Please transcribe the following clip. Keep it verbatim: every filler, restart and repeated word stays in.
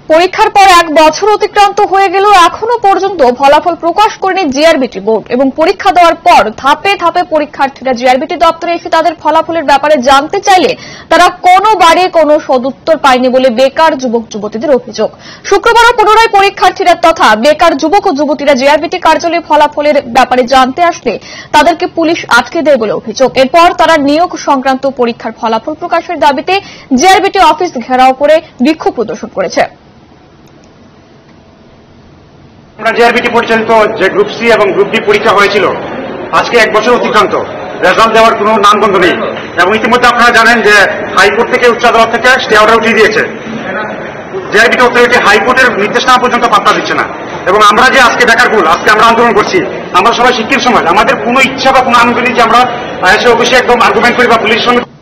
পরীক্ষার পর এক বছর অতিক্রান্ত হয়ে গেল, এখনো পর্যন্ত ফলাফল প্রকাশ করেনি জিআরবিটি বোর্ড। এবং পরীক্ষা দেওয়ার পর ধাপে ধাপে পরীক্ষার্থীরা জিআরবিটি দপ্তরে এসে তাদের ফলাফলের ব্যাপারে জানতে চাইলে তারা কোনোবারে কোনো সদুত্তর পায়নি বলে বেকার যুবক যুবতীদের অভিযোগ। শুক্রবারও পুনরায় পরীক্ষার্থীরা তথা বেকার যুবক ও যুবতীরা জিআরবিটি কার্যালয়ে ফলাফলের ব্যাপারে জানতে আসলে তাদেরকে পুলিশ আটকে দেয় বলে অভিযোগ। এরপর তারা নিয়োগ সংক্রান্ত পরীক্ষার ফলাফল প্রকাশের দাবিতে জিআরবিটি অফিস ঘেরাও করে বিক্ষোভ প্রদর্শন করেছে। জিআরবিটি পরিচালিত যে গ্রুপ সি এবং গ্রুপ ডি পরীক্ষা হয়েছিল আজকে এক বছর অতিক্রান্ত, রেজাল্ট দেওয়ার কোনো নামগন্ধ নেই। এবং ইতিমধ্যে আপনারা জানেন যে হাইকোর্ট থেকে উচ্চ আদালত থেকে স্টে অর্ডার উঠিয়ে দিয়েছে। জিআরবিটি অথরিটি হাইকোর্টের নির্দেশনা পর্যন্ত পাত্তা দিচ্ছে না। এবং আমরা যে আজকে বেকার ভুল আজকে আমরা আন্দোলন করছি, আমরা সবাই শিক্ষিত সমাজ, আমাদের কোনো ইচ্ছা বা কোনো আন্দোলন যে আমরা এসে অফিসে একদম আর্গুমেন্ট করি বা পুলিশের সঙ্গে